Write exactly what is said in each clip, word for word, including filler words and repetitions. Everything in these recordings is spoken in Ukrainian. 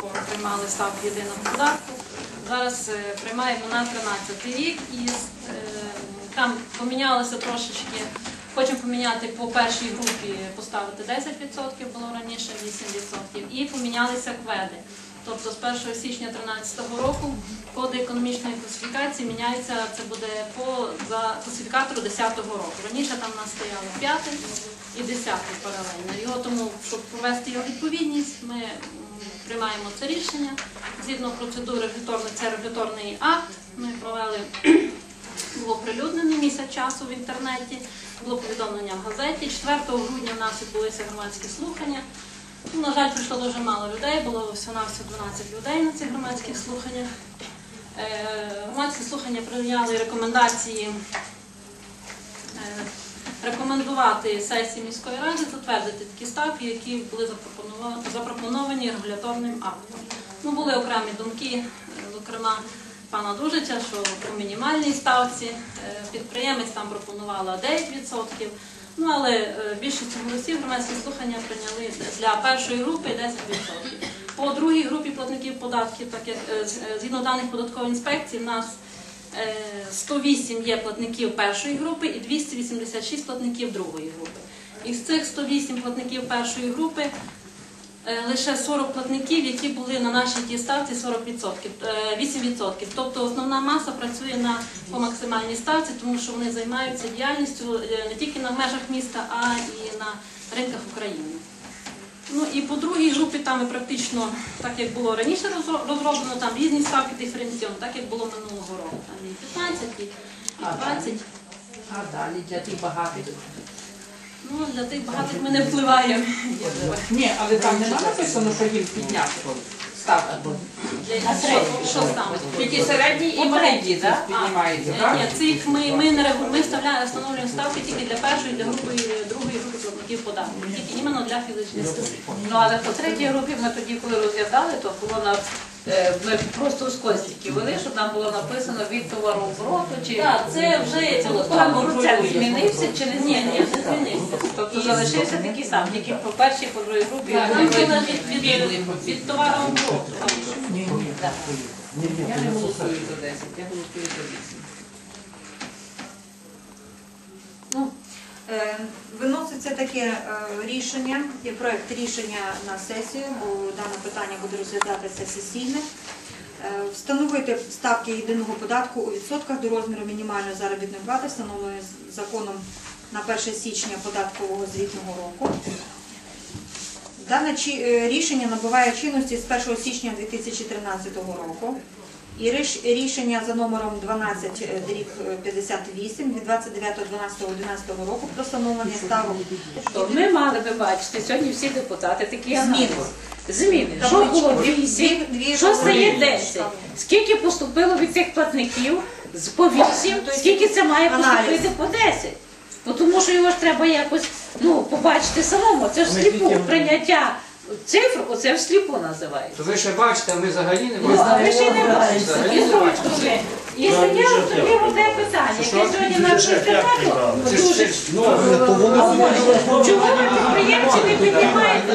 приймали ставку єдиного податку. Зараз приймаємо на тринадцятий рік і там помінялося трошечки. Хочемо поміняти по першій групі, поставити десять відсотків, було раніше вісім відсотків, і помінялися кведи. Тобто з першого січня дві тисячі тринадцятого року коди економічної класифікації міняються, це буде по за класифікатору десятого року. Раніше там у нас стояли п'ятий і десятий паралельно. Його тому, щоб провести його відповідність, ми приймаємо це рішення. Згідно процедури регуляторної, це регуляторний акт, ми провели, було прилюднений місяць часу в інтернеті, було повідомлення в газеті. четвертого грудня в нас відбулися громадські слухання. Ну, на жаль, прийшло дуже мало людей, було всього-навсього дванадцять людей на цих громадських слуханнях. Е, громадські слухання прийняли рекомендації е, рекомендувати сесії міської ради затвердити такі ставки, які були запропоновані, запропоновані регуляторним актом. Ну, були окремі думки, зокрема, пана Дужича, що по мінімальній ставці підприємець там пропонувала дев'ять відсотків. Ну, але більшість голосів громадські слухання прийняли для першої групи десять відсотків. По другій групі платників податків, так як згідно даних податкової інспекції, в нас сто вісім є платників першої групи і двісті вісімдесят шість платників другої групи. Із цих сто вісім платників першої групи лише сорок платників, які були на нашій тій ставці сорок відсотків, вісім відсотків. Тобто основна маса працює на, по максимальній ставці, тому що вони займаються діяльністю не тільки на межах міста, а і на ринках України. Ну і по другій групі там і практично, так як було раніше розроблено, там різні ставки диференційні, так як було минулого року. Там і п'ятнадцять, і двадцять. А далі для тих багатих? Ну, для тих багатих ми не впливаємо. Ні, але там немає написано, що їм підняти ставку. Що там? Тільки середній і маленький піднімається, так? Ні, цих ми, ми, не регу... ми вставляємо, встановлюємо ставки тільки для першої, для групи, другої групи платників податків. Тільки іменно для фізичних осіб. Ну, але по третій групі ми тоді, коли розглядали, то було на... Ми просто з костики вели, щоб нам було написано від товарообороту, чи... Так, це вже процент змінився, чи не Ні, ні, не змінився. Тобто залишився такий сам, тільки по першій, по другій групі. Там було від, від, від товарообороту. Я не голосую за десять, я голосую за вісім. Ну, е, виноситься таке е, рішення, є проєкт рішення на сесію, бо дане питання буде розглядатися сесійне. Е, встановити ставки єдиного податку у відсотках до розміру мінімальної заробітної плати, встановленої законом на перше січня податкового звітного року. Дане рішення набуває чинності з першого січня дві тисячі тринадцятого року. І рішення за номером дванадцять п'ятдесят вісім від двадцять дев'ятого дванадцятого одинадцятого року про встановлення ставок. Ми мали би бачити сьогодні всі депутати такі зміни. Зміни. Що було вісім, що стає десять. Скільки поступило від цих платників по вісім, скільки це має поступити по десять. Тому що його ж треба якось ну, побачити самому. Це ж сліпу прийняття цифр, оце всліпу називається. То ви ще бачите, а ми взагалі не бачимо. Ну, ви ще не бачите. І зручно вже. І таке одне питання, яке сьогодні на інтернету дуже... Чого ви підприємці не піднімаєте?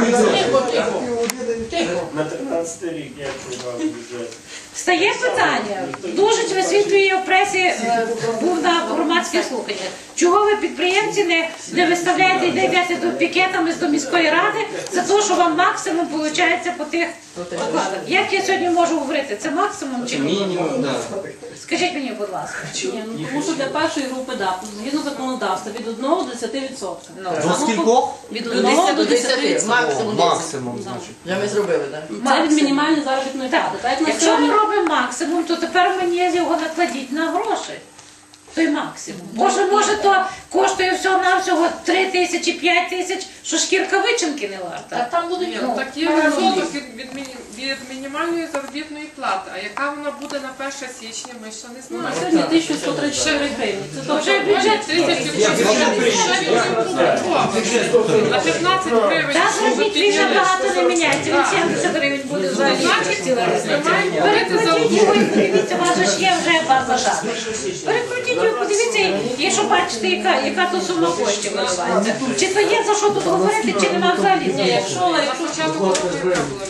На тринадцятий рік як приймав бюджет. Стає питання, дуже висвітлює в пресі, був на громадських слуханнях. Чого ви підприємці не, не виставляєте і не йдете до пікетами до міської ради за те, що вам максимум виходить по тих окладах? Як я сьогодні можу говорити, це максимум чи мінімум? Скажіть мені, будь ласка. Ні, ну, тому що для першої групи, да, згідно законодавства, від одного до десяти відсотків. До скількох? Від одного до десяти відсотків. Максимум, значить. Вже ми зробили, так? Це від мінімальної заробітної плати. Так, якщо ми робимо максимум, то тепер мені його накладіть на гроші. Той максимум. Може, може, то коштує всього-навсього три тисячі, п'ять тисяч, що шкірка вичинки не варта. Так там будуть... Ну, так є відсоток від, від, від мінімальної заробітної плати. А яка вона буде на перше січня, ми ще не знаємо. Сьогодні тисяча сто тридцять чотири гривні. Це вже бюджет на п'ятнадцять гривень. Так, зробіть, він набагато не міняється. Він сімдесят гривень буде за перекрутіть його і подивіться, у вас ж є вже база даних. Перекрутіть його, подивіться, і що бачите, яка, яка то сума коштів виливається. Чи то є за що тут говорити, чи нема взагалі? Якщо, На початку року яка була мінімальна?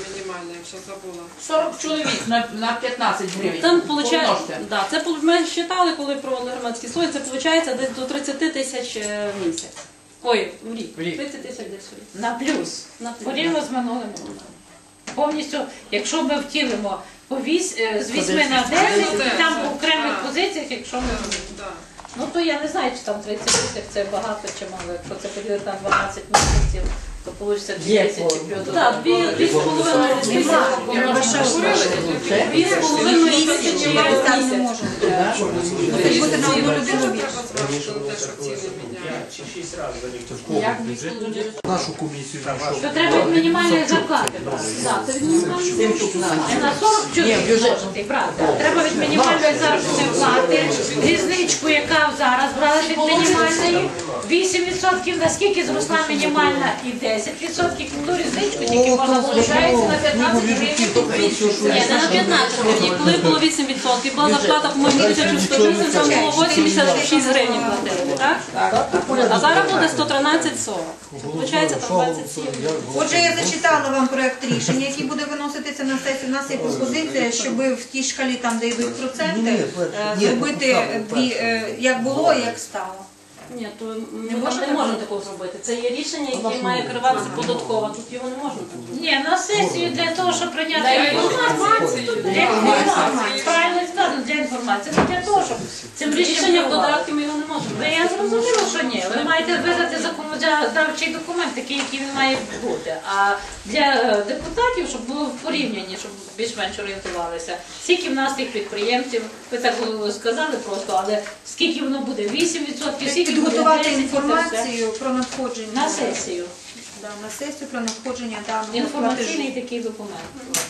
якщо забула. сорок чоловік на, на п'ятнадцять гривень. Там получає, Помножте. да, це пол- ми считали, коли проводили громадські слухання, це виходить десь до тридцять тисяч е, в місяць. Ой, в рік. В рік. тридцять тисяч десь в рік. На плюс. На плюс. Порівняно з минулим роком. Повністю, якщо ми втілимо по вісь, е, з вісьми на десять, і там по окремих Так. позиціях, якщо ми... Так. Ну то я не знаю, чи там тридцять тисяч це багато чи мало. Якщо це поділити на дванадцять місяців, то вийде дві тисячі плюс. Так, дві, дві з половиною тисячі. Треба ще одне. Дві з половиною тисячі в Так не місяць. можемо. Це буде на одну людину Треба більше. зразу те, що ціни міняють. П'ять чи шість разів за рік. Нашу комісію знайшов. То треба від мінімальної зарплати брати. Так, це від мінімальної. Не на сорок чоловік можете брати. Треба від мінімальної заробітної плати, різничку, яка зараз брали від мінімальної, вісім відсотків, наскільки зросла мінімальна і десять відсотків, ту різничку тільки можна залишається на п'ятнадцять гривень. Ні, не на п'ятнадцять гривень. Коли було вісім відсотків, була зарплата, по-моєму, тисячу сто тридцять, там було вісімдесят шість гривень платили, так? А зараз буде сто тринадцять сорок. Получається там двадцять сім. Отже, я зачитала вам проект рішення, який буде виноситися на сесію. У нас є пропозиція, щоб в тій шкалі, там, де йдуть проценти, е, зробити дві, е, як було і як стало. Ні, то ми там не можемо такого зробити. Це є рішення, яке має керуватися податкова. Тут його не можна. Ні, на сесію для того, щоб прийняти Для інформацію. інформації. Для інформації. Правильно сказано, для інформації. Не для того, щоб цим Рішення рішенням в додатки ми його не можемо. Ну, я зрозуміла, що ні. Ви маєте видати законодавчий документ, такий, який він має бути. А для е, депутатів, щоб було в порівнянні, щоб більш-менш орієнтувалися, скільки в нас тих підприємців, ви так е, сказали просто, але скільки воно буде? вісім відсотків, скільки буде Підготувати десять відсотків, це інформацію про надходження. на сесію. Да, на сесію про надходження даного Інформаційний платежу. такий документ.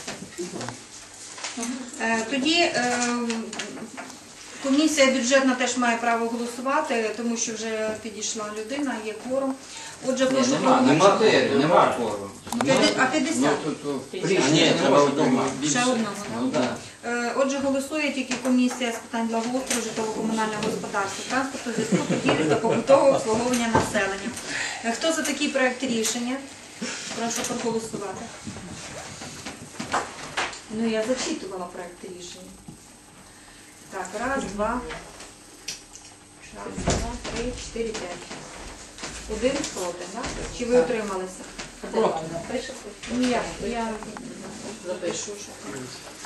Е, Тоді е, комісія бюджетна теж має право голосувати, тому що вже підійшла людина, є кворум. Отже, прошу Нема, нема де, нема кворуму. П'яти- А п'ятдесят? А ні, треба одного Ще більше. одного. Ну, да. Е, Отже, голосує тільки комісія з питань благоустрою, житлово-комунального господарства, транспорту, зв'язку, торгівлі та побутового обслуговування населення. Е, Хто за такий проект рішення? Прошу проголосувати. Ну, я зачитувала проект рішення. Так, раз, два, раз, два, три, чотири, п'ять. Один проти, так? Чи ви утрималися? Проти. Ні, я, я запишу, що.